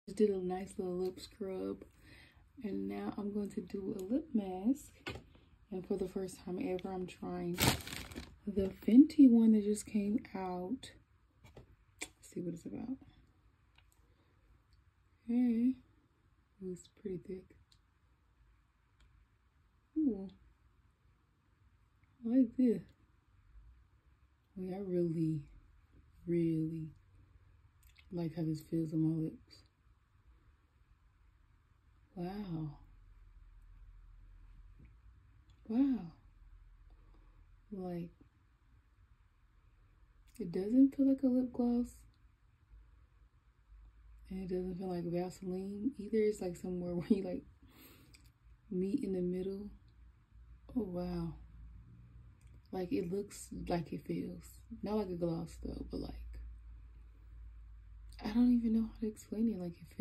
Did a nice little lip scrub, and now I'm going to do a lip mask. And for the first time ever, I'm trying the Fenty one that just came out. Let's see what it's about. Okay. Ooh, it's pretty thick. Ooh, I like this. Wait, I really like how this feels on my lips. Wow. Wow. Like, it doesn't feel like a lip gloss. And it doesn't feel like Vaseline either. It's like somewhere where you like meet in the middle. Oh, wow. Like, it looks like it feels. Not like a gloss though, but like, I don't even know how to explain it. Like, it feels